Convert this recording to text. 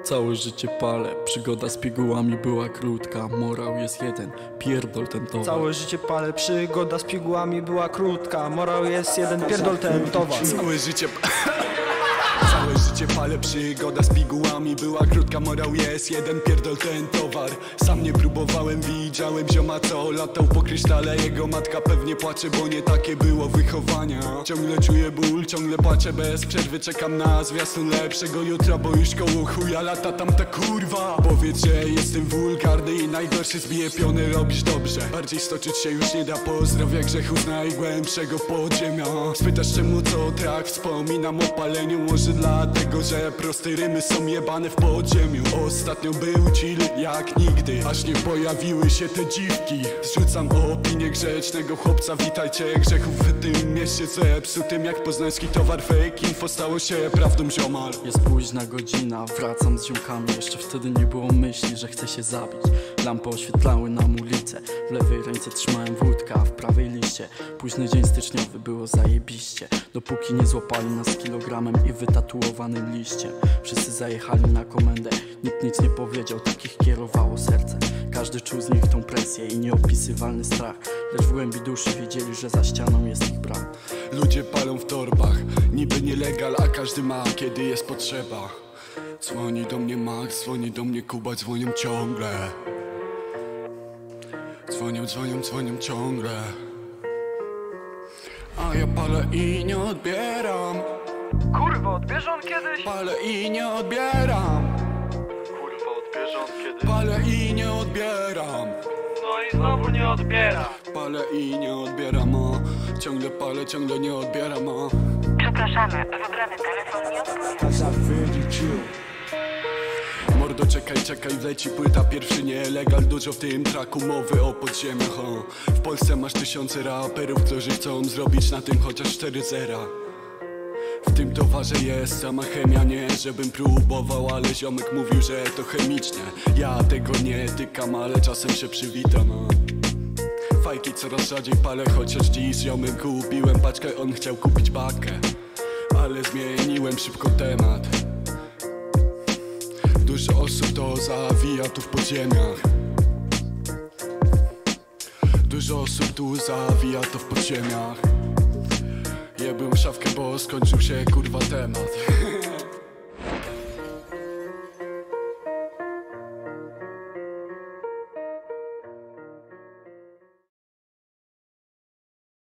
Całe życie palę, przygoda z pigułami była krótka. Morał jest jeden, pierdol ten towar. Całe życie palę, przygoda z pigułami była krótka. Morał jest jeden, pierdol ten towar. Całe życie palę, przygoda z pigułami była krótka. Morał jest jeden, pierdol ten towar. Sam nie próbowałem, widziałem zioma co latał po krysztale. Jego matka pewnie płacze, bo nie takie było wychowania. Ciągle czuję ból, ciągle płaczę bez przerwy. Czekam na zwiastun lepszego jutra, bo już koło chuja lata tamta kurwa. Powiedz, że jestem wulgarny i najgorszy, zbiję piony, robisz dobrze. Bardziej stoczyć się już nie da, pozdrowia grzechu z najgłębszego podziemia. Spytasz czemu co tak wspominam o paleniu? Może dlatego, że proste rymy są jebane w podziemiu. Ostatnio był chill jak nigdy, aż nie pojawiły się te dziwki. Zrzucam opinię grzecznego chłopca, witajcie grzechów w tym mieście zepsutym jak poznański towar. Fake info stało się prawdą, ziomal. Jest późna godzina, wracam z ziomkami. Jeszcze wtedy nie było myśli, że chcę się zabić. Lampy oświetlały nam ulicę. W lewej ręce trzymałem wódkę, a w prawej liście. Późny dzień styczniowy, było zajebiście. Dopóki nie złapali nas kilogramem i wytatuowanym liściem. Wszyscy zajechali na komendę, nikt nic nie powiedział, takich kierowało serce. Każdy czuł z nich tą presję i nieopisywalny strach. Lecz w głębi duszy wiedzieli, że za ścianą jest ich brak. Ludzie palą w torbach, niby nielegal, a każdy ma, kiedy jest potrzeba. Dzwoni do mnie Max, dzwoni do mnie Kuba, dzwonią ciągle. Dzwonią ciągle. A ja palę i nie odbieram. Kurwa, odbierz on kiedyś? Palę i nie odbieram. Kurwa, odbierz on kiedyś? Palę i nie odbieram. No i znowu nie odbiera. Palę i nie odbieram, o. Ciągle palę, ciągle nie odbieram, o. Przepraszamy, wybrany telefon nie odpowiada. Mordo, czekaj, wleci płyta, pierwszy nielegal. Dużo w tym traku mowy o podziemiach, o. W Polsce masz tysiące raperów, którzy chcą zrobić na tym chociaż 4 zera. W tym towarze jest sama chemia, nie żebym próbował, ale ziomek mówił, że to chemicznie. Ja tego nie tykam, ale czasem się przywitam, o. Fajki coraz rzadziej palę, chociaż dziś ziomek kupiłem paczkę, on chciał kupić bakę. Ale zmieniłem szybko temat. Dużo osób to zawija tu w podziemiach. Dużo osób tu zawija to w podziemiach. Jebłem szafkę, bo skończył się kurwa temat.